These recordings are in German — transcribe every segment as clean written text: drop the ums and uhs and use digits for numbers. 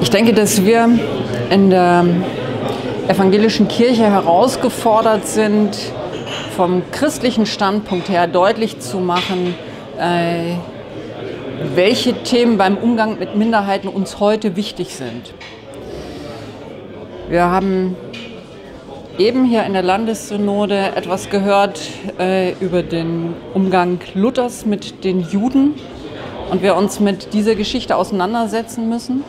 Ich denke, dass wir in der evangelischen Kirche herausgefordert sind, vom christlichen Standpunkt her deutlich zu machen, welche Themen beim Umgang mit Minderheiten uns heute wichtig sind. Wir haben eben hier in der Landessynode etwas gehört über den Umgang Luthers mit den Juden und wir uns mit dieser Geschichte auseinandersetzen müssen.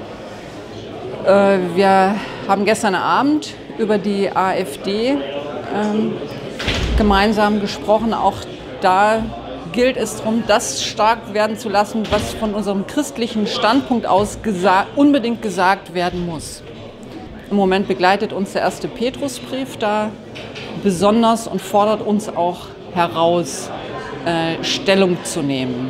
Wir haben gestern Abend über die AfD gemeinsam gesprochen. Auch da gilt es darum, das stark werden zu lassen, was von unserem christlichen Standpunkt aus unbedingt gesagt werden muss. Im Moment begleitet uns der erste Petrusbrief da besonders und fordert uns auch heraus, Stellung zu nehmen.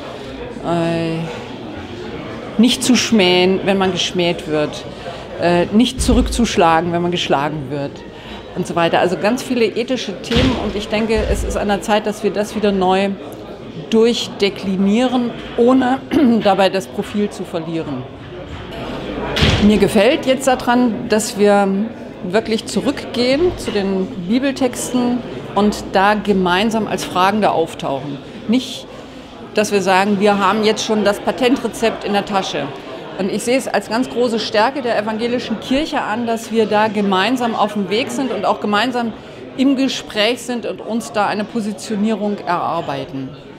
Nicht zu schmähen, wenn man geschmäht wird, nicht zurückzuschlagen, wenn man geschlagen wird und so weiter. Also ganz viele ethische Themen und ich denke, es ist an der Zeit, dass wir das wieder neu durchdeklinieren, ohne dabei das Profil zu verlieren. Mir gefällt jetzt daran, dass wir wirklich zurückgehen zu den Bibeltexten und da gemeinsam als Fragende auftauchen. Nicht, dass wir sagen, wir haben jetzt schon das Patentrezept in der Tasche. Und ich sehe es als ganz große Stärke der evangelischen Kirche an, dass wir da gemeinsam auf dem Weg sind und auch gemeinsam im Gespräch sind und uns da eine Positionierung erarbeiten.